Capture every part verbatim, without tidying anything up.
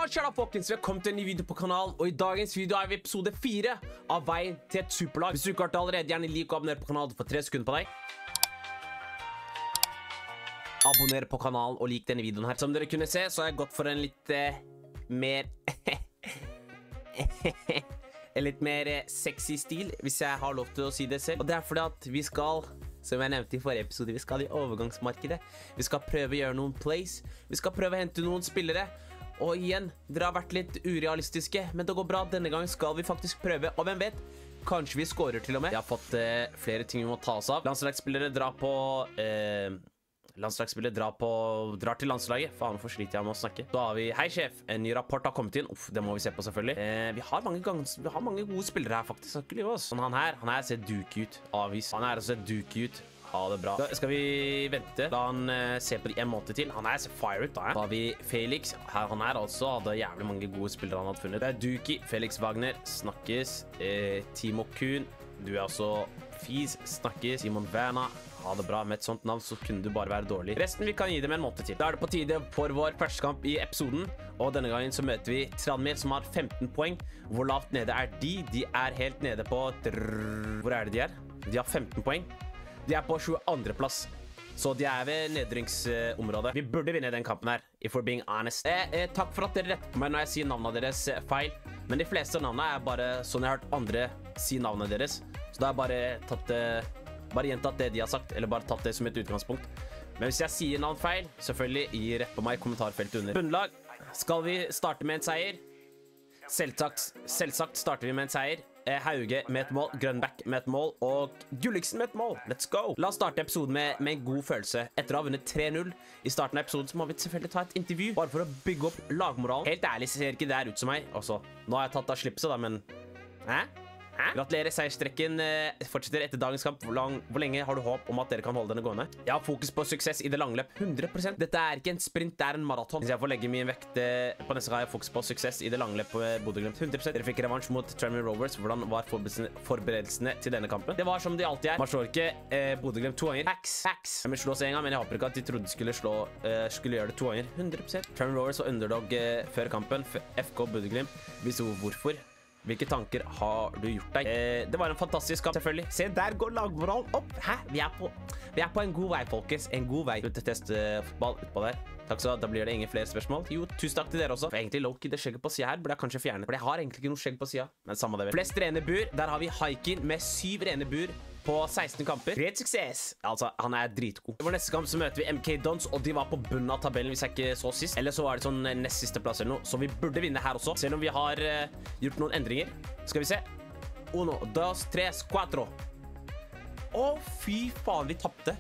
skjer da, folkens? Velkommen til en ny video på kanalen, og i dagens video er vi episode fire av Veien til et superlag. Hvis du ikke har det allerede, gjerne like og abonner på kanalen for tre sekunder på deg. Abonner på kanalen og lik denne videoen her. Som dere kunne se, så har jeg gått for en litt eh, mer en litt mer eh, sexy stil, hvis jeg har lov til å si det selv. Og det er fordi at vi skal, som jeg nevnte i forrige episode, vi skal i overgangsmarkedet. Vi skal prøve å gjøre noen plays. Vi skal prøve å hente noen spillere. Og igjen, dere har vært litt urealistiske, men det går bra. Denne gangen skal vi faktisk prøve, og hvem vet, kanskje vi scorer til og med. Jeg har fått eh, flere ting vi må ta oss av. Landslagsspillere drar på eh, Landslagsspillere drar på Drar til landslaget. Faen, hvorfor sliter jeg med å snakke? Da har vi, hei sjef, en ny rapport har kommet inn. Uff, det må vi se på selvfølgelig. eh, Vi har mange ganger, vi har mange gode spillere her faktisk. Skal ikke lyve oss. Sånn, han her, han her ser duke ut. Avvis. Han her ser duke ut. Ha det bra. Da skal vi vente. La han uh, se på det en måned til. Han er så fire ut da, ja. Da har vi Felix. Her, han er altså, hadde jævlig mange gode spillere han hadde funnet. Det er Duki, Felix Wagner, snakkes. Eh, Timo Kuhn, du er altså Fies, snakkes. Simon Werna, ha det bra. Med et sånt navn så kunne du bare være dårlig. Resten vi kan gi dem en måned til. Da er det på tide for vår første kamp i episoden. Og denne gangen så møter vi Tranmere, som har femten poeng. Hvor lavt nede er de? De er helt nede på... Hvor er det de er? De har femten poeng. De er på tjueandre plass, så de er ved nedrykksområdet. Vi burde vinne den kampen her, if we're being honest. Eh, eh, takk for at dere retter på meg når jeg sier navnene deres eh, feil, men de fleste navnene er bare sånn jeg har hørt andre si navnene deres. Så da har jeg bare tatt eh, bare gjentatt det de har sagt, eller bare tatt det som et utgangspunkt. Men hvis jeg sier navn feil, selvfølgelig gi rett på meg i kommentarfeltet under. Bunnlag, skal vi starte med en seier? Selvsagt, selvsagt starter vi med en seier. Hauge med et mål, Grønbæk med et mål og Gulliksen med et mål. Let's go! La oss starte episoden med, med en god følelse. Etter å ha vunnet tre null i starten av episoden så må vi selvfølgelig ta et intervju, bare for å bygge opp lagmoralen. Helt ærlig ser ikke det her ut som meg. Også, nå har jeg tatt av slipset da, men... Hæ? Hæ? Gratulerer, seierstrekken eh, fortsetter etter dagens kamp. Hvor, lang, hvor lenge har du håp om at dere kan holde denne gående? Jeg har fokus på suksess i det langløp. hundre prosent. Dette er ikke en sprint, det er en maraton. Hvis jeg får legge min vekt eh, på neste gang, jeg har fokus på suksess i det langløp på Bodø/Glimt. hundre prosent. Dere fikk revansj mot Tranmere Rovers. Hvordan var forberedelsene, forberedelsene til denne kampen? Det var som de alltid er. Man slår ikke eh, Bodø/Glimt to ganger. Hacks, hacks. Jeg slå oss en gang, men jeg håper ikke at de trodde de skulle slå, eh, skulle gjøre det to ganger. hundre prosent. Tranmere Rovers var underdog eh, før kampen. F K Bodø/Glimt. Vis hvorfor. Hvilke tanker har du gjort deg? Eh, det var en fantastisk kamp, selvfølgelig. Se, der går lagmoralen opp. Hæ? Vi er på, vi er på en god vei, folkens. En god vei. Ut til testfotball utpå der. Takk så, da blir det ingen flere spørsmål. Jo, tusen takk til dere også. For egentlig Loki, det skjegget på siden her burde jeg kanskje fjerne. For jeg har egentlig ikke noe skjegg på siden. Men samme det vel. Flest rene bur. Der har vi Haikin med syv rene bur på seksten kamper. Great success. Altså, han er dritgod. I vår neste kamp så møter vi M K Dons, og de var på bunnen av tabellen hvis jeg ikke så sist. Eller så var det sånn nest siste plass eller noe. Så vi burde vinne her også. Selv om vi har uh, gjort noen endringer. Skal vi se. Uno, dos, tres, cuatro. Å, fy faen, vi tappte.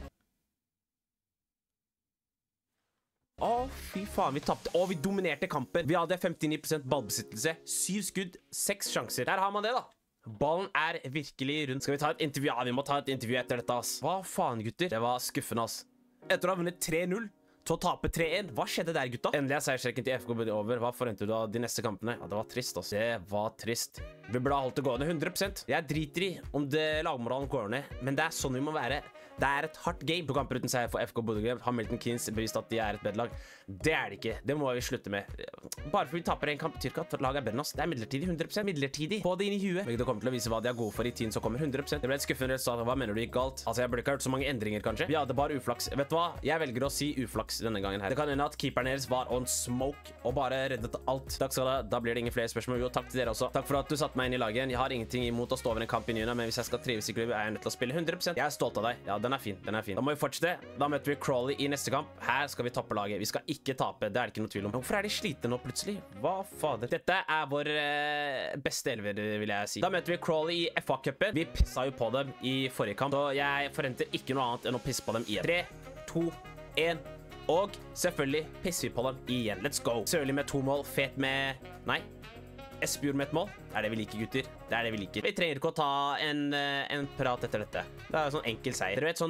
Å, fy faen, vi tappte. Å, vi dominerte kampen. Vi hadde femtini prosent ballbesittelse. Syv skudd, seks sjanser. Der har man det da. Ballen er virkelig rundt. Skal vi ta et intervju? Ja, vi må ta et intervju etter dette, ass. Hva faen, gutter? Det var skuffende, ass. Etter å ha vunnet tre null til å tape tre en. Hva skjedde der, gutta? Endelig er seierstrekken til F K over. Hva forventer du av de neste kampene? Ja, det var trist, ass. Det var trist. Vi burde ha holdt det gående hundre prosent. Jeg driter i om det lagmoralen går ned, men det er sånn vi må være. Det er et hardt game. To kamper uten seier for F K Bodø/Glimt. Har Milton Keynes bevist at de er et bedlag? Det er det ikke. Det må vi slutte med. Bare fordi vi taper en kamp betyr ikke at laget er bedre enn oss. Det er midlertidig. hundre prosent midlertidig. Få det inn i huet. Begge kommer til å vise hva de er gode for i tiden som kommer. hundre prosent. Det ble et skuffende resultat. Hva mener du gikk galt? Altså, jeg burde ikke ha hørt så mange endringer, kanskje. Vi hadde bare uflaks. Vet du hva? Jeg velger å si uflaks denne gangen her. Det kan hende at keeperen deres var on smoke og bare reddet alt. Takk skal du ha. Da blir det ingen flere spørsmål. Jo, takk til dere også. Takk for at du satte meg inn i laget igjen. Jeg har ingenting imot å stå over en kamp i nyene, men hvis jeg skal trives i klubb, er jeg nødt til å spille hundre prosent. Jeg er stolt av deg. Ja, den er fin. Den er fin. Da må vi fortsette. Da møter vi Crawley i neste kamp. Her skal vi toppe laget. Vi skal ikke tape. Det er det ikke noe tvil om. Hvorfor er de slitne nå plutselig? Hva fader? Dette er vår eh, beste elver, vil jeg si. Da møter vi Crawley i F A-cupen. Vi pissa jo på dem i forrige kamp, så jeg forventer ikke noe annet enn å pisse på dem igjen. tre, to, en. Og selvfølgelig pisser vi på dem igjen. Let's go. Sørlig med to mål. Fet med... Nei. Espejord med et mål. Det er det vi liker, gutter. Det er det vi liker. Vi trenger ikke å ta en, en prat etter dette. Det er jo sånn enkel seier. Dere vet sånn,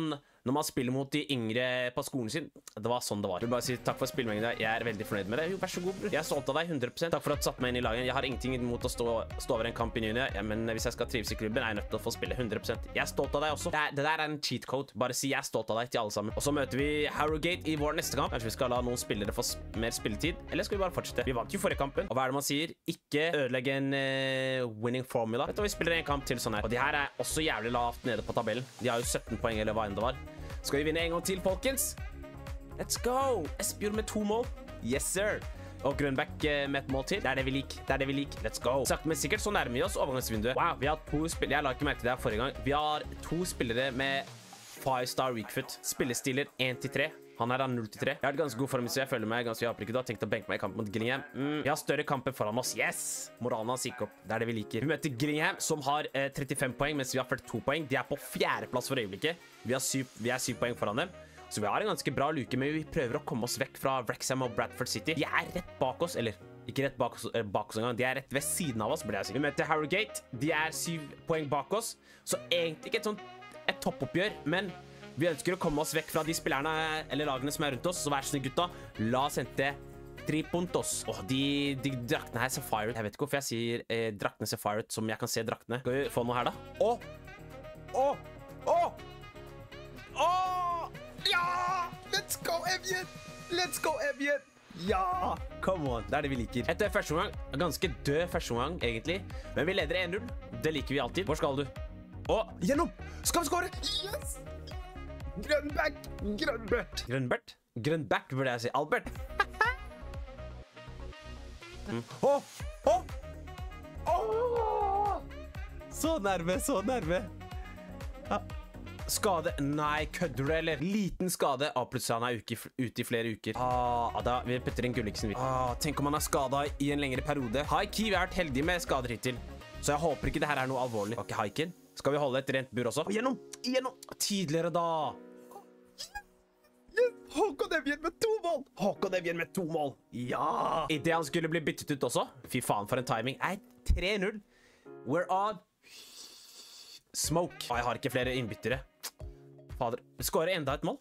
når man spiller mot de yngre på skolen sin. Det var sånn det var. Jeg vil bare si takk for spillmengden. Jeg er veldig fornøyd med det. Jo, vær så god, bror. Jeg er stolt av deg, hundre prosent. Takk for at du satte meg inn i lagen. Jeg har ingenting imot å stå, stå over en kamp i nyene, ja, men hvis jeg skal trives i klubben, er jeg nødt til å få spille hundre prosent. Jeg er stolt av deg også. Det, er, det der er en cheat code. Bare si jeg er stolt av deg til alle sammen. Og så møter vi Harrogate i vår neste kamp. Kanskje vi skal la noen spillere få mer spilletid, eller skal vi bare fortsette? Vi vant jo forrige kampen. Og hva er det man sier? Ikke ødelegge en uh, winning formula. Vet du, vi spiller en kamp til sånn her. Og de her er også jævlig lavt nede på tabellen. De har jo sytten poeng, eller hva enn det var. Skal vi vinne en gang til, folkens? Let's go! Espejord med to mål. Yes, sir. Og Grønbæk med et mål til. Det er det vi liker. Det er det vi liker. Let's go. Sagt, men sikkert så nærmer vi oss overgangsvinduet. Wow, vi har to spillere. Jeg la ikke merke til det her forrige gang. Vi har to spillere med five star weakfoot. Spillestiler en til tre. Han er da null til tre. Jeg har et ganske god form, så jeg føler meg ganske opprykt. Du har tenkt å benke meg i kamp mot Gillingham. Mm, vi har større kamper foran oss. Yes! Moralen hans gikk opp. Det er det vi liker. Vi møter Gillingham, som har eh, trettifem poeng, mens vi har førtito poeng. De er på fjerdeplass for øyeblikket. Vi, har syv, vi er syv poeng foran dem. Så vi har en ganske bra luke, men vi prøver å komme oss vekk fra Wrexham og Bradford City. De er rett bak oss, eller ikke rett bak oss, eh, bak oss engang. De er rett ved siden av oss, burde jeg si. Vi møter Harrogate. De er syv poeng bak oss. Så egentlig ikke et sånt et toppoppgjør, men vi ønsker å komme oss vekk fra de spillerne eller lagene som er rundt oss. Så vær så snill, gutta. La oss hente tre puntos. Åh, de, de draktene her ser fire ut. Jeg vet ikke hvorfor jeg sier eh, draktene ser fire ut, som jeg kan se draktene. Skal vi få noe her, da? Åh! Åh! Åh! Åh! Ja! Let's go, Evjen! Let's go, Evjen! Ja! Come on, det er det vi liker. Etter første omgang, ganske død første omgang, egentlig. Men vi leder en null. Det liker vi alltid. Hvor skal du? Åh, gjennom! Skal vi skåre? Yes! Grønbæk! Grønbert! Grønbert? Grønbæk, burde jeg si. Albert! mm. Åh! Åh! Åh! Så nærme, så nærme. Ja. Skade. Nei, kødder du, eller? Liten skade. Ah, plutselig han er uke, ute i flere uker. Ah, da, vi putter inn Gulliksen. Ah, tenk om han er skadet i en lengre periode. Haiki, vi har vært heldige med skader hittil. Så jeg håper ikke det her er noe alvorlig. Ok, Haiken. Skal vi holde et rent bur også? Og gjennom, gjennom. Tidligere da. Håkon Evjen med to mål. Håkon Evjen med to mål. Ja. I det han skulle bli byttet ut også. Fy faen for en timing. Nei, tre null. We're on. Smoke. Ah, jeg har ikke flere innbyttere. Fader, skårer enda et mål.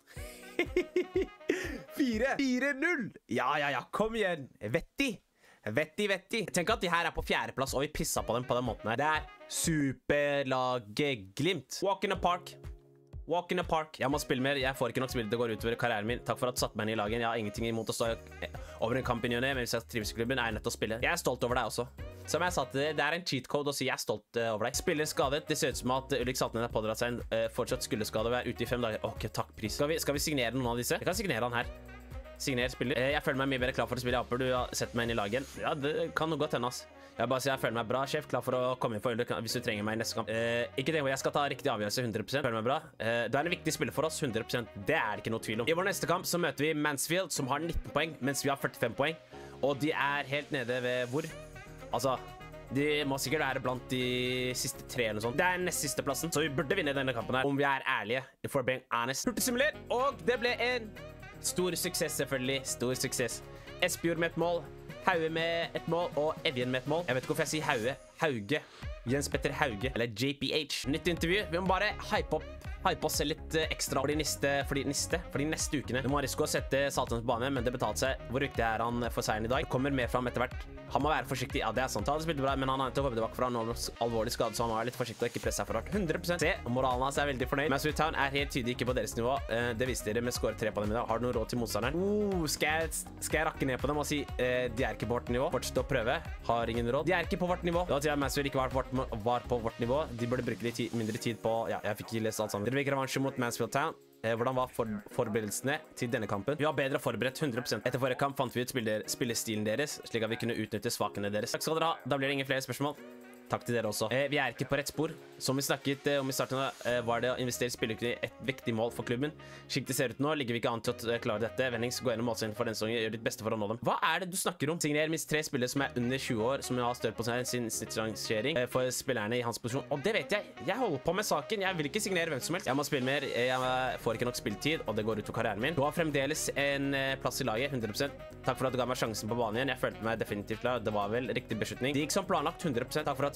Fire. Fire null. Ja, ja, ja, kom igjen. Vettig. Vettig, vettig. Tenk at de her er på fjerdeplass, og vi pisset på dem på den måten her. Det er superlaget Glimt. Walk in the park. Walk in the park. Jeg må spille mer. Jeg får ikke nok spill. Det går utover karrieren min. Takk for at du satte meg inn i lagen. Jeg har ingenting imot å stå over en kamp i nyene, men hvis jeg trives i klubben, er jeg nødt til å spille. Jeg er stolt over deg også. Som jeg sa til deg, det er en cheat code å si jeg er stolt over deg. Spiller skadet. Det ser ut som at Ulrik Saltnen har pådratt seg en uh, fortsatt skuldeskade og er ute i fem dager. Ok, takk, pris. Skal vi, skal vi signere noen av disse? Jeg kan signere han her. Signer spiller. Uh, jeg føler meg mye bedre klar for å spille. Jeg håper du har sett meg inn i lagen. Ja, det kan noe godt henne, ass. Jeg bare sier jeg føler meg bra, sjef. Klar for å komme inn for Ulrik hvis du trenger meg i neste kamp. Uh, ikke tenk på, jeg skal ta riktig avgjørelse hundre prosent. Føler meg bra. Uh, det er en viktig spiller for oss, hundre prosent. Det er det ikke noe tvil om. I vår neste kamp så møter vi Mansfield, som har nitten poeng, mens vi har førtifem poeng. Og de er helt nede ved hvor? Altså, de må sikkert være blant de siste tre eller noe sånt. Det er nest siste plassen, så vi burde vinne denne kampen her, om vi er ærlige. For being honest. Hurtigsimuler, og det ble en stor suksess, selvfølgelig. Stor suksess. Espejord med et mål. Hauge med et mål, og Evjen med et mål. Jeg vet ikke hvorfor jeg sier Hauge. Hauge. Jens Petter Hauge, eller J P H. Nytt intervju. Vi må bare hype opp. Hype oss litt ekstra for de neste, for de neste, for de neste ukene. Det må risikere å sette Saltnes på bane, men det betalte seg. Hvor ryktig er han for seieren i dag? Det kommer mer fram etter hvert. Han må være forsiktig. Ja, det er sant. Han hadde spilt bra, men han har ikke kommet tilbake fra noen alvorlig skade, så han må være litt forsiktig og ikke presse seg for hardt. hundre prosent. Se, moralen hans er veldig fornøyd. Mansfield Town er helt tydelig ikke på deres nivå. Det viste dere med skåre tre på dem i dag. Har du noe råd til motstanderen? Uh, skal jeg, skal jeg rakke ned på dem og si uh, de er ikke på vårt nivå? Fortsett å prøve. Har ingen råd. De er ikke på vårt nivå. Da tror jeg Mansfield ikke var på vårt, var på vårt nivå. De burde bruke litt mindre tid på. Ja, jeg fikk ikke lest alt sammen. Dere fikk revansje mot Mansfield Town. Eh, hvordan var for forberedelsene til denne kampen? Vi var bedre forberedt, hundre prosent. Etter forrige kamp fant vi ut spiller spillestilen deres, slik at vi kunne utnytte svakene deres. Takk skal dere ha. Da blir det ingen flere spørsmål. Takk til dere også. Eh, vi er ikke på rett spor. Som vi snakket eh, om i starten, eh, var det å investere i spillukene et viktig mål for klubben. Slik det ser ut nå, ligger vi ikke an til å klare dette. Vennings, gå gjennom målsiden for den sesongen, gjør ditt beste for å nå dem. Hva er det du snakker om? Signer minst tre spillere som er under tjue år, som har større på sin snittrangering eh, for spillerne i hans posisjon. Og det vet jeg. Jeg holder på med saken. Jeg vil ikke signere hvem som helst. Jeg må spille mer. Jeg får ikke nok spilletid, og det går ut for karrieren min. Du har fremdeles en eh, plass i laget, hundre prosent. Takk for at du ga meg sjansen på banen igjen. Jeg følte meg definitivt klar. Det var vel riktig beslutning. Det gikk som planlagt, hundre prosent. Takk for at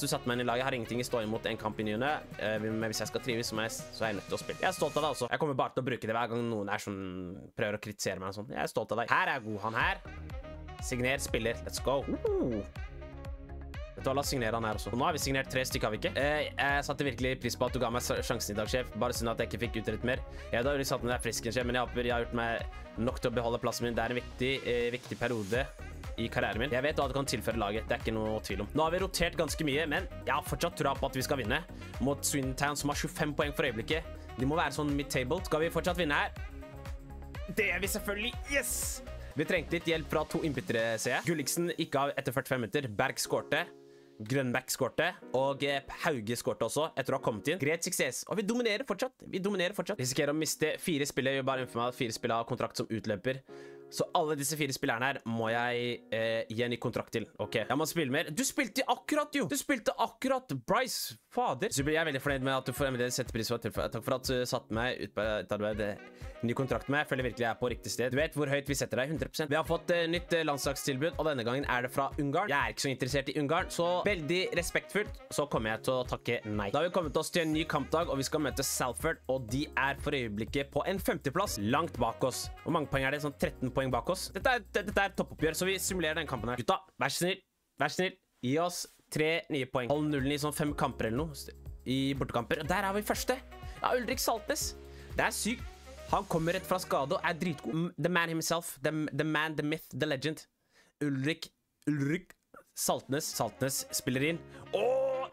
at du satte meg inn i laget. Jeg har ingenting i stå imot en kamp i nyene. Uh, men hvis jeg skal trives, så, jeg, så er jeg nødt til å spille. Jeg er stolt av deg også. Jeg kommer bare til å bruke det hver gang noen er sånn, prøver å kritisere meg og sånn. Jeg er stolt av deg. Her er jeg god. Han her. Signer, spiller. Let's go. Uh. Vet du hva, la oss signere han her også. Og nå har vi signert tre stykker, har vi ikke? Uh, jeg satte virkelig pris på at du ga meg sjansen i dag, sjef. Bare synd at jeg ikke fikk utrettet mer. Jeg hadde jo satt med deg frisken, sjef, men jeg håper jeg har gjort meg nok til å beholde plassen min. Det er en viktig, uh, viktig periode i karrieren min. Jeg vet hva det kan tilføre laget, det er ikke noe tvil om. Nå har vi rotert ganske mye, men jeg har fortsatt troa på at vi skal vinne mot Swindon Town, som har tjuefem poeng for øyeblikket. De må være sånn mid-table. Skal vi fortsatt vinne her? Det er vi selvfølgelig. Yes! Vi trengte litt hjelp fra to innbyttere, ser jeg. Gulliksen gikk av etter førtifem minutter. Berg skårte. Grønbæk skårte, og Hauge skårte også etter å ha kommet inn. Greit suksess, og vi dominerer fortsatt. Vi dominerer fortsatt. Risikerer å miste fire spillere. Jeg vil bare informere meg at fire spillere har kontrakt som utløper. Så alle disse fire spillerne her må jeg eh, gi en ny kontrakt til. Ok, jeg må spille mer. Du spilte akkurat, jo! Du spilte akkurat, Bryce! Fader. Så jeg er veldig fornøyd med at du får en sette pris for. Takk for at du satte meg ut på en ny kontrakt med. Jeg føler virkelig jeg er på riktig sted. Du vet hvor høyt vi setter deg, hundre prosent. Vi har fått uh, nytt uh, landslagstilbud, og denne gangen er det fra Ungarn. Jeg er ikke så interessert i Ungarn, så veldig respektfullt så kommer jeg til å takke nei. Da har vi kommet oss til en ny kampdag, og vi skal møte Salford, og de er for øyeblikket på en femteplass, langt bak oss. Hvor mange poeng er det? Sånn tretten poeng bak oss. Dette er, dette er toppoppgjør, så vi simulerer den kampen her. Gutta, vær så snill, vær så snill. Gi oss tre nye poeng. Hold nullen i sånn fem kamper eller noe, i bortekamper. Og der er vi første. Ja, Ulrik Saltnes. Det er sykt. Han kommer rett fra skade og er dritgod. The man himself. The, the man, the myth, the legend. Ulrik, Ulrik Saltnes. Saltnes spiller inn. Åh!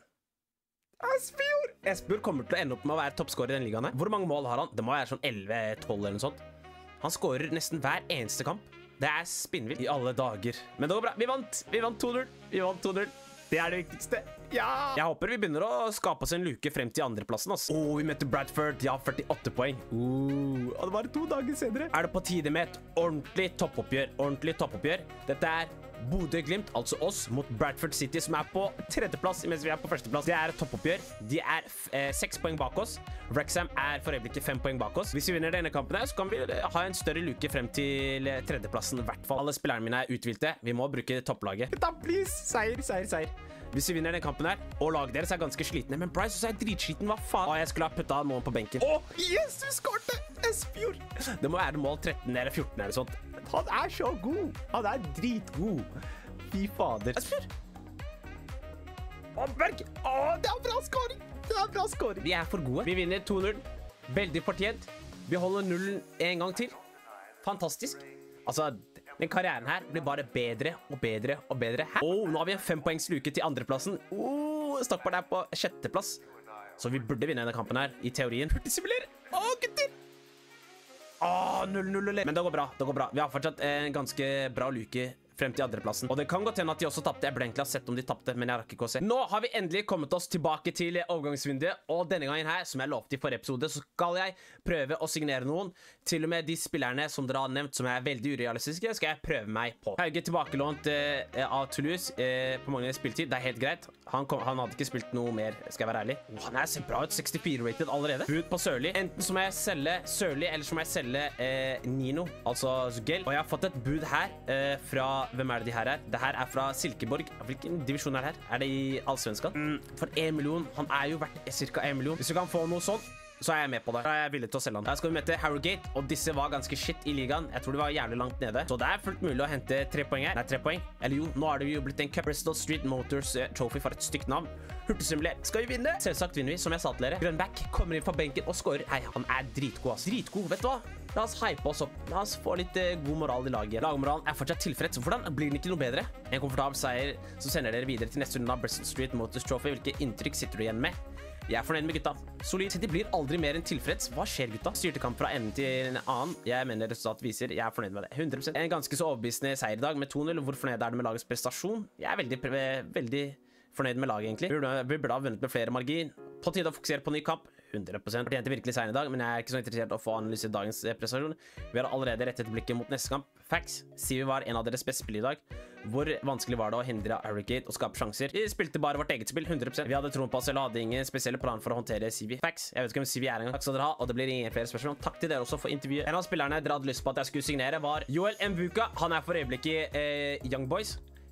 Espejord! Espejord kommer til å ende opp med å være toppskårer i den ligaen her. Hvor mange mål har han? Det må være sånn elleve tolv eller noe sånt. Han skårer nesten hver eneste kamp. Det er spinnvilt i alle dager. Men det går bra. Vi vant. Vi vant to null. Vi vant to null. Det er det viktigste. Ja! Jeg håper vi begynner å skape oss en luke frem til andreplassen, ass. Åh, vi møtte Bradford. De har førtiåtte poeng. Åh, og det var to dager senere. Er det på tide med et ordentlig toppoppgjør? Ordentlig toppoppgjør. Dette er Bodø/Glimt, altså oss, mot Bradford City, som er på tredjeplass, mens vi er på førsteplass. Det er et toppoppgjør. De er eh, seks poeng bak oss. Wrexham er for øyeblikket fem poeng bak oss. Hvis vi vinner denne kampen her, så kan vi ha en større luke frem til tredjeplassen, i hvert fall. Alle spillerne mine er uthvilte. Vi må bruke topplaget. Da, please! Seier, seier, seier. Hvis vi vinner den kampen her, og laget deres er ganske slitne, men Bryce også er dritsliten, hva faen? Åh, jeg skulle ha puttet noen på benken. Åh, yes, du skårte! Espejord! Det må være mål tretten eller fjorten eller sånt. Han er så god! Han er dritgod! Fy fader. Espejord! Åh, Berg! Åh, det er bra skåring! Det er bra skåring! Vi er for gode. Vi vinner to null. Veldig fortjent. Vi holder nullen en gang til. Fantastisk. Altså, den karrieren her blir bare bedre og bedre og bedre. Åh, oh, nå har vi en fempoengs luke til andreplassen. Åh, oh, Stockport er på sjetteplass. Så vi burde vinne denne kampen her, i teorien. Hurtigsimuler! Åh, gutter! Åh, null null null. Men det går bra, det går bra. Vi har fortsatt en ganske bra luke frem til andreplassen. Og det kan godt hende at de også tappte. Jeg ble egentlig ha sett om de tappte, men jeg rakk ikke å se. Nå har vi endelig kommet oss tilbake til overgangsvinduet, og denne gangen her, som jeg lovte i forrige episode, så skal jeg prøve å signere noen. Til og med de spillerne som dere har nevnt, som er veldig urealistiske, skal jeg prøve meg på. Hauge tilbakelånt eh, av Toulouse eh, på mange spiltid. Det er helt greit. Han, kom, han hadde ikke spilt noe mer, skal jeg være ærlig. Oh, han er så bra ut, sekstifire rated allerede. Bud på Sørli. Enten så må jeg selge Sørli, eller så må jeg selge eh, Nino, altså Zugel. Og jeg har fått et bud her eh, fra hvem er det de her er? Det her er fra Silkeborg. Hvilken divisjon er det her? Er det i Allsvenskan? Mm, for en million. Han er jo verdt cirka en million. Hvis du kan få noe sånn, så er jeg med på det. Da er jeg villig til å selge han. Da skal vi møte Harrogate, og disse var ganske shit i ligaen. Jeg tror de var jævlig langt nede. Så det er fullt mulig å hente tre poeng her. Nei, tre poeng. Eller jo, nå har det jo blitt en Cup. Bristol Street Motors uh, Trophy for et stygt navn. Hurtigsimuler. Skal vi vinne? Selvsagt vinner vi, som jeg sa til dere. Grønbæk kommer inn fra benken og scorer. Nei, han er dritgod, ass. Dritgod, vet du hva? La oss hype oss opp. La oss få litt uh, god moral i laget. Lagmoralen er fortsatt tilfreds. Hvordan blir den ikke noe bedre? En komfortabel seier, så sender dere videre til neste runde av Bristol Street Motors Trophy. Hvilke inntrykk sitter du igjen med? Jeg er fornøyd med gutta. Solid. De blir aldri mer enn tilfreds. Hva skjer, gutta? Styrte kamp fra enden til en annen. Jeg mener resultatet viser. Jeg er fornøyd med det. hundre prosent. En ganske så overbevisende seier i dag med to null. Hvor fornøyd er du med lagets prestasjon? Jeg er veldig, veldig fornøyd med laget, egentlig. Vi burde, vi burde ha vunnet med flere margin. På tide å fokusere på ny kamp. hundre prosent. Fortjente virkelig seieren i dag, men jeg er ikke så interessert i å få analysere dagens prestasjon. Vi har allerede rettet blikket mot neste kamp. Facts. Sivi var en av deres beste spill i dag. Hvor vanskelig var det å hindre Harrogate og skape sjanser? Vi spilte bare vårt eget spill, hundre prosent. Vi hadde troen på oss eller hadde ingen spesielle plan for å håndtere Sivi. Facts. Jeg vet ikke om Sivi er engang. Takk skal dere ha, og det blir ingen flere spørsmål. Takk til dere også for intervjuet. En av spillerne dere hadde lyst på at jeg skulle signere var Joel Mvuka. Han er for øyeblikket eh, Young Boys.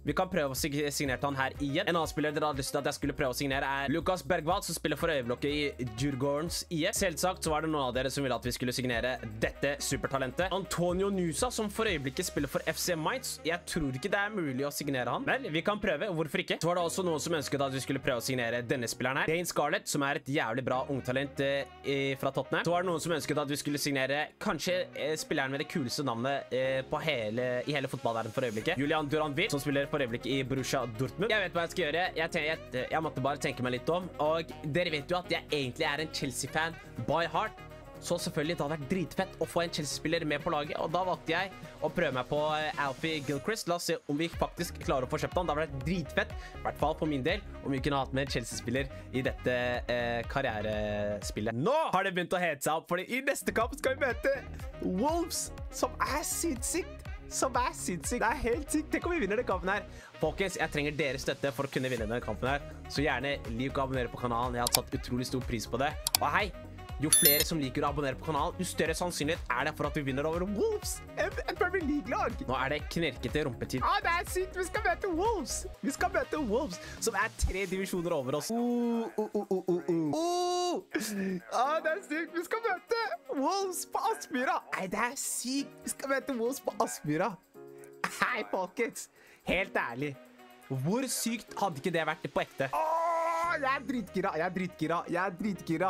Vi kan prøve å sig- signere han her igjen. En annen spiller dere hadde lyst til at jeg skulle prøve å signere er Lukas Bergwald, som spiller for øyeblokket i Djurgårdens I F. Selvsagt så var det noen av dere som ville at vi skulle signere dette supertalentet. Antonio Nusa, som for øyeblikket spiller for F C Mainz. Jeg tror ikke det er mulig å signere han. Vel, vi kan prøve, hvorfor ikke? Så var det også noen som ønsket at vi skulle prøve å signere denne spilleren her. Dane Scarlett, som er et jævlig bra ungtalent eh, fra Tottenham. Så var det noen som ønsket at vi skulle signere kanskje eh, spilleren med det kuleste navnet eh, på hele, i hele fotballverden for øyeblikket. Julian Duranville, som spiller for øyeblikket i Borussia Dortmund. Jeg vet hva jeg skal gjøre. Jeg, tenker, jeg, jeg måtte bare tenke meg litt om. Og dere vet jo at jeg egentlig er en Chelsea-fan by heart. Så selvfølgelig, det hadde vært dritfett å få en Chelsea-spiller med på laget. Og da valgte jeg å prøve meg på Alfie Gilchrist. La oss se om vi faktisk klarer å få kjøpt han. Det hadde vært dritfett, i hvert fall for min del, om vi kunne hatt med en Chelsea-spiller i dette eh, karrierespillet. Nå har det begynt å hete seg opp, fordi i neste kamp skal vi møte Wolves, som er sinnssykt. Som er sinnssykt. Det er helt sykt. Tenk om vi vinner den kampen her. Folkens, jeg trenger deres støtte for å kunne vinne denne kampen her. Så gjerne lik og abonnere på kanalen. Jeg har satt utrolig stor pris på det. Og hei, jo flere som liker å abonnere på kanalen, jo større sannsynlighet er det for at vi vinner over Wolves. En, en Premier League-lag. Nå er det knirkete rumpetid. Ah, det er sykt. Vi skal møte Wolves. Vi skal møte Wolves, som er tre divisjoner over oss. Uh, uh, uh, uh, uh, uh. Uh. Ah, det er sykt. Vi skal møte Wolves på Aspmyra. Nei, det er sykt. Vi skal møte Wolves på Aspmyra. Hei, folkens. Helt ærlig. Hvor sykt hadde ikke det vært på ekte? Åh, jeg er dritgira. Jeg er dritgira. Jeg er dritgira.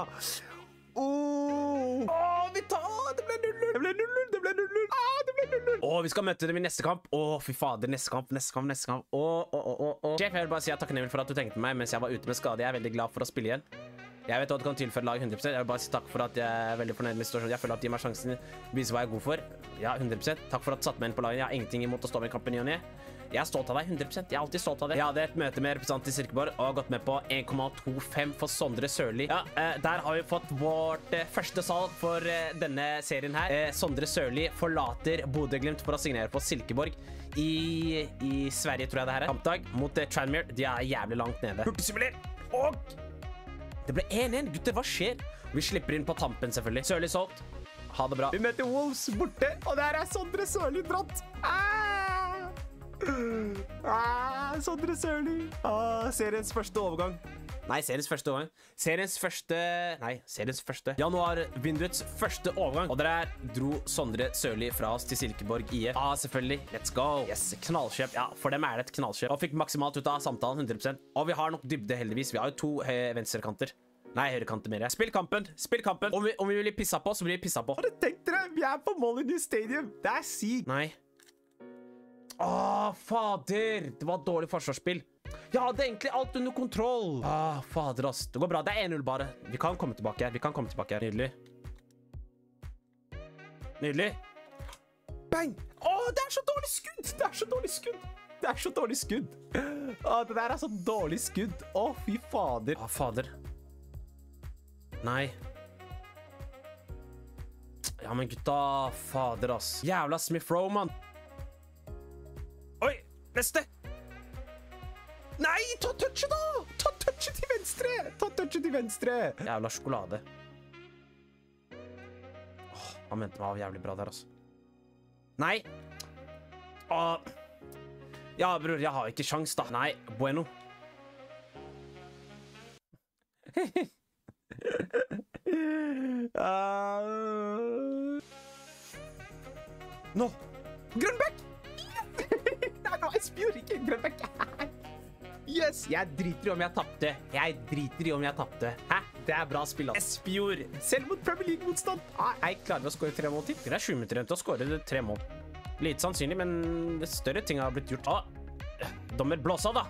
Åh, åh, vi tar. Åh, det ble null null. Det ble null null. Det ble null null. Åh, det ble null null. Åh, vi skal møte dem i neste kamp. Åh, fy fader. Neste kamp, neste kamp, neste kamp. Åh, åh, åh, åh. Sjef, jeg vil bare si jeg er takknemlig for at du tenkte på meg mens jeg var ute med skade. Jeg er veldig glad for å spille igjen. Jeg vet at du kan tilføre laget hundre prosent. Jeg vil bare si takk for at jeg er veldig fornøyd med situasjonen. Jeg føler at de meg sjansen viser hva jeg er god for. Ja, hundre prosent. Takk for at du satte meg inn på laget. Jeg har ingenting imot å stå med i kampen i og ned. Jeg er stolt av deg, hundre prosent. Jeg er alltid stolt av det. Jeg hadde et møte med representant i Silkeborg og har gått med på en komma to fem for Sondre Sørli. Ja, eh, der har vi fått vårt eh, første salg for eh, denne serien her. Eh, Sondre Sørli forlater Bodø/Glimt for å signere på Silkeborg i, i Sverige, tror jeg det her er. Kampdag mot eh, Tranmere. De er jævlig langt nede. Hurtigsimuler! Og det ble én én. Gutter, hva skjer? Vi slipper inn på tampen, selvfølgelig. Sørli solgt. Ha det bra. Vi møter Wolves borte, og der er Sondre Sørli dratt. Ah! Ah, Sondre Sørli. Ah, seriens første overgang. Nei, seriens første overgang. Seriens første... Nei, seriens første. Januar-vinduets første overgang. Og der dro Sondre Sørli fra oss til Silkeborg I F. Ah, selvfølgelig. Let's go. Yes, knallkjøp. Ja, for dem er det et knallkjøp. Og fikk maksimalt ut av samtalen, hundre prosent. Og vi har nok dybde, heldigvis. Vi har jo to venstrekanter. Nei, høyrekanter mer. Spill kampen. Spill kampen. Om vi, om vi blir pissa på, så blir vi pissa på. Har du tenkt dere? Vi er på Molyneux Stadium. Det er sykt. Nei. Åh, fader. Det var dårlig forsvarsspill. Jeg hadde egentlig alt under kontroll. Åh, fader, ass. Det går bra. Det er én null bare. Vi kan komme tilbake her. Vi kan komme tilbake her. Nydelig. Nydelig. Bang! Åh, det er så dårlig skudd! Det er så dårlig skudd! Det er så dårlig skudd! Åh, det der er så dårlig skudd! Åh, fy fader! Åh, fader. Nei. Ja, men gutta, fader, ass. Jævla Smith Rowe, mann. Oi, neste! Nei, ta touchet da! Ta touchet til venstre! Ta touchet til venstre! Jævla sjokolade. Åh, han mente meg av jævlig bra der, altså. Nei. Åh. Ja, bror, jeg har ikke sjans da. Nei, bueno. uh... Nå! Grønbæk! Nei, nå, jeg spjør ikke Grønbæk. Yes, jeg driter i om jeg tappte. Jeg driter i om jeg tappte. Hæ? Det er bra spill, altså. Espejord. Selv mot Premier League-motstand. Ah, jeg klarer vi å skåre tre mål til. Det er sju minutter igjen til å skåre tre mål. Litt sannsynlig, men det større ting har blitt gjort. Ah, dommer blåsa da.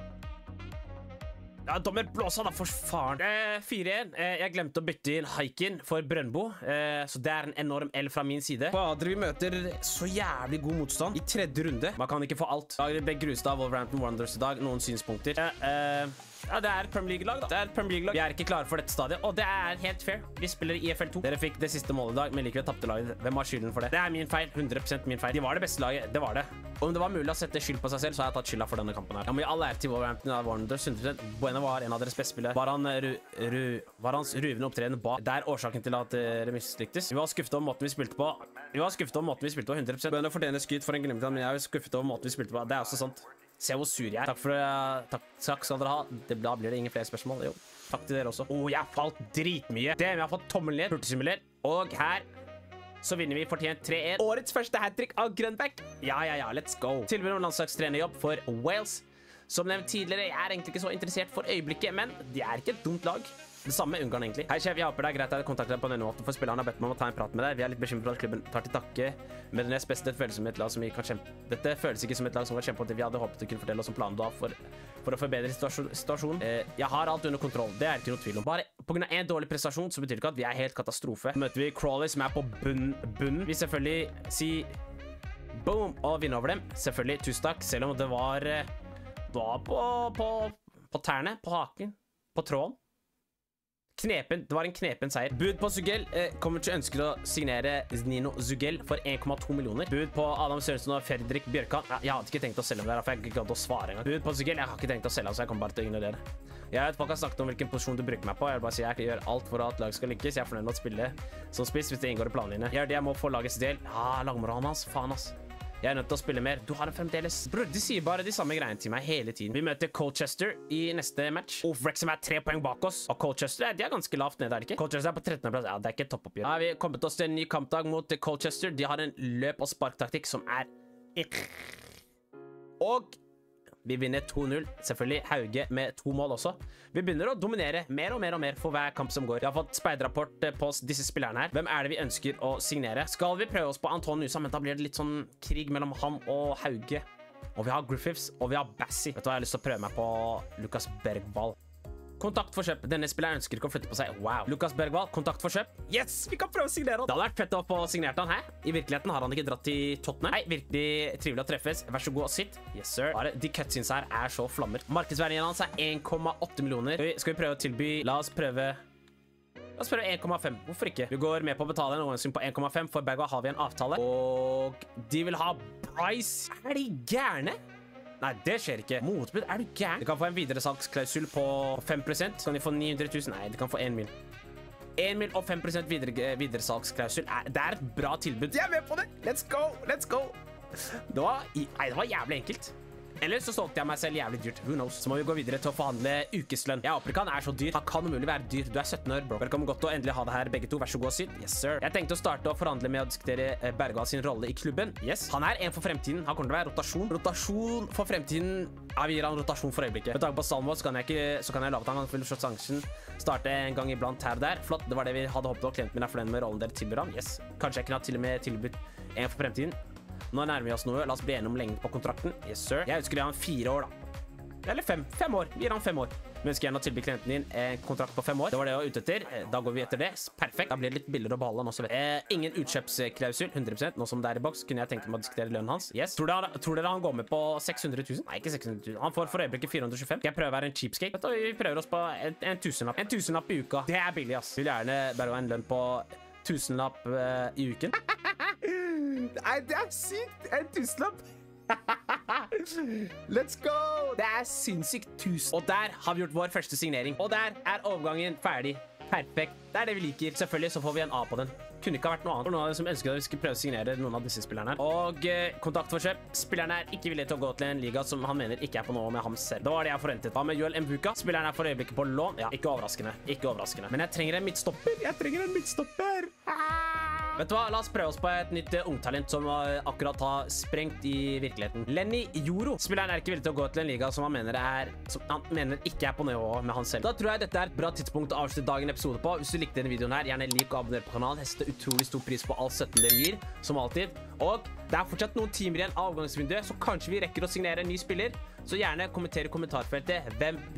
Ja, dommer blåsa da, for faren. Eh, fire én. Eh, jeg glemte å bytte inn Haikin for Brøndbo, eh, så det er en enorm L fra min side. Fader, vi møter så jævlig god motstand i tredje runde. Man kan ikke få alt. Det ble grust av Wolverhampton Wanderers i dag. Noen synspunkter. Eh, eh, ja, det er et Premier League-lag da. Det er et Premier League-lag. Vi er ikke klare for dette stadiet, og det er helt fair. Vi spiller I F L to. Dere fikk det siste målet i dag, men likevel tappte laget. Hvem har skylden for det? Det er min feil. hundre prosent min feil. De var det beste laget. Det var det. Om det var mulig å sette skyld på seg selv, så har jeg tatt skylda for denne kampen her. Ja, men i all ære til Wolverhampton og Wanderers, hundre prosent. Bueno var en av deres beste spillere. Var, han, ru, ru, var hans ruvende opptreden bak. Det er årsaken til at dere mislyktes. Vi var skuffet over måten vi spilte på. Vi var skuffet over måten vi spilte på, hundre prosent. Bueno fortjener skryt for en glimtende, men jeg er skuffet over måten vi spilte på. Det er også sant. Se hvor sur jeg er. Takk for uh, takk, takk skal dere ha. Det, da blir det ingen flere spørsmål. Jo, takk til dere også. Åh, oh, jeg har falt dritmye. Det, jeg har fått tommelen ned. Hurtigsimuler. Og her så vinner vi fortjent tre en. Årets første hat-trick av Grønbæk. Ja, ja, ja, let's go. Tilbyr om landslagstrenerjobb for Wales. Som nevnt tidligere, jeg er egentlig ikke så interessert for øyeblikket, men de er ikke et dumt lag. Det samme med Ungarn, egentlig. Hei, sjef, jeg håper det er greit at jeg kontakter deg på denne måten, for spilleren har bedt meg om å ta en prat med deg. Vi er litt bekymret for at klubben tar til takke med det nest beste. Dette føles som et lag som vi kan kjempe. Dette føles ikke som et lag som kan kjempe til. Vi hadde håpet å kunne fortelle oss om planen da for, for å forbedre situasjonen. Eh, jeg har alt under kontroll. Det er ikke noe tvil om. Bare på grunn av en dårlig prestasjon, så betyr det ikke at vi er helt katastrofe. Så møter vi Crawley, som er på bunn, bunn. Vi selvfølgelig si boom og vinner over dem. Selvfølgelig, tusen takk. Selv om det var, det var på, på, på tærne, på haken, på tråden. Knepen, det var en knepen seier. Bud på Zugel eh, kommer til å ønske å signere Nino Zugel for en komma to millioner. Bud på Adam Sørensen og Fredrik Bjørkan. Ja, jeg hadde ikke tenkt å selge dem der, for jeg ikke gadd å svare engang. Bud på Zugel, jeg har ikke tenkt å selge, så jeg kommer bare til å ignorere. Jeg vet folk har snakket om hvilken posisjon du bruker meg på. Jeg vil bare si at jeg gjør alt for at laget skal lykkes. Jeg er fornøyd med å spille som spiss hvis det inngår i planene. Jeg gjør det jeg må for lagets del. Ja, lagmoralen hans, faen ass. Jeg er nødt til å spille mer. Du har det fremdeles. Bror, de sier bare de samme greiene til meg hele tiden. Vi møter Colchester i neste match. Og Wrexham er tre poeng bak oss. Og Colchester, de er ganske lavt nede, er det ikke? Colchester er på trettende plass. Ja, det er ikke et toppoppgjør. Ja, vi har kommet oss til en ny kampdag mot Colchester. De har en løp- og sparktaktikk som er... Og... vi vinner to null. Selvfølgelig Hauge med to mål også. Vi begynner å dominere mer og mer og mer for hver kamp som går. Vi har fått speidrapport på disse spillerne her. Hvem er det vi ønsker å signere? Skal vi prøve oss på Anton Nusa, men da blir det litt sånn krig mellom han og Hauge. Og vi har Griffiths, og vi har Bassi. Vet du hva, jeg har lyst til å prøve meg på Lukas Bergvall. Kontakt for kjøp. Denne spilleren ønsker ikke å flytte på seg. Wow. Lukas Bergvall, kontakt for kjøp. Yes, vi kan prøve å signere han. Det hadde vært fett å få signert han her. I virkeligheten har han ikke dratt til Tottenham. Nei, virkelig trivelig å treffes. Vær så god og sitt. Yes, sir. Bare de cutscenes her er så flammer. Markedsverdien hans er en komma åtte millioner. Skal vi prøve å tilby? La oss prøve... La oss prøve en komma fem. Hvorfor ikke? Vi går med på å betale en overgangsum på en komma fem. For Bergvall har vi en avtale. Og de vil ha Price. Er de gærne? Nei, det skjer ikke. Motbud, er du gæren? De kan få en videresalgsklausul på fem prosent. Så kan de få ni hundre tusen. Nei, de kan få en mil. en mil og fem prosent videre, videresalgsklausul. Det er et bra tilbud. Jeg er med på det! Let's go! Let's go! Det var, nei, det var jævlig enkelt. Eller så solgte jeg meg selv jævlig dyrt. Who knows? Så må vi gå videre til å forhandle ukeslønn. Jeg håper ikke han er så dyr. Han kan umulig være dyr. Du er sytten år, bro. Velkommen godt å endelig ha det her, begge to. Vær så god, Sid. Yes, sir. Jeg tenkte å starte å forhandle med å diskutere Bergvall sin rolle i klubben. Yes. Han er en for fremtiden. Han kommer til å være rotasjon. Rotasjon for fremtiden. Ja, vi gir han rotasjon for øyeblikket. Med tanke på Salmo, så kan jeg ikke, så kan jeg love at han kan fylle sjansen. Starte en gang iblant her og der. Flott. Det var det vi hadde håpet, og klienten min er fornøyd med rollen dere tilbyr ham. Yes. Kanskje jeg kunne ha til og med tilbudt en for fremtiden. Nå nærmer vi oss noe. La oss bli enige om lengden på kontrakten. Yes, sir. Jeg ønsker å gi han fire år, da. Eller fem. Fem år. Vi gir han fem år. Vi ønsker gjerne å tilby klienten din en kontrakt på fem år. Det var det jeg var ute etter. Da går vi etter det. Perfekt. Da blir det litt billigere å beholde han også. Eh, ingen utkjøpsklausul. hundre prosent. Nå som det er i boks, kunne jeg tenke meg å diskutere lønnen hans. Yes. Tror dere, tror dere han går med på seks hundre tusen? Nei, ikke seks hundre tusen. Han får for øyeblikket fire hundre tjuefem. Skal jeg prøve å være en cheapskate? Vet du, vi prøver oss på en, en tusenlapp. En tusenlapp i uka. Det er billig, ass. Vil gjerne bare ha en lønn på tusenlapp uh, i uken. Nei, det er sykt. En tusenlapp. Let's go. Det er sinnssykt tusen. Og der har vi gjort vår første signering. Og der er overgangen ferdig. Perfekt. Det er det vi liker. Selvfølgelig så får vi en A på den. Kunne ikke ha vært noe annet. For noen av dem som ønsker at vi skulle prøve å signere noen av disse spillerne her. Og eh, kontakt for kjøp. Spillerne er ikke villige til å gå til en liga som han mener ikke er på noe med ham selv. Det var det jeg forventet. Hva med Joel Mbuka? Spilleren er for øyeblikket på lån. Ja, ikke overraskende. Ikke overraskende. Men jeg trenger en midtstopper. Jeg trenger en midtstopper. Vet du hva? La oss prøve oss på et nytt uh, ungtalent som uh, akkurat har sprengt i virkeligheten. Lenny Joro. Spilleren er ikke villig til å gå til en liga som han mener, er, som han mener ikke er på nivå med han selv. Da tror jeg dette er et bra tidspunkt å avslutte dagen episode på. Hvis du likte denne videoen her, gjerne lik og abonner på kanalen. Jeg setter utrolig stor pris på all støtten dere gir, som alltid. Og det er fortsatt noen timer igjen av avgangsvinduet, så kanskje vi rekker å signere en ny spiller. Så gjerne kommenter i kommentarfeltet hvem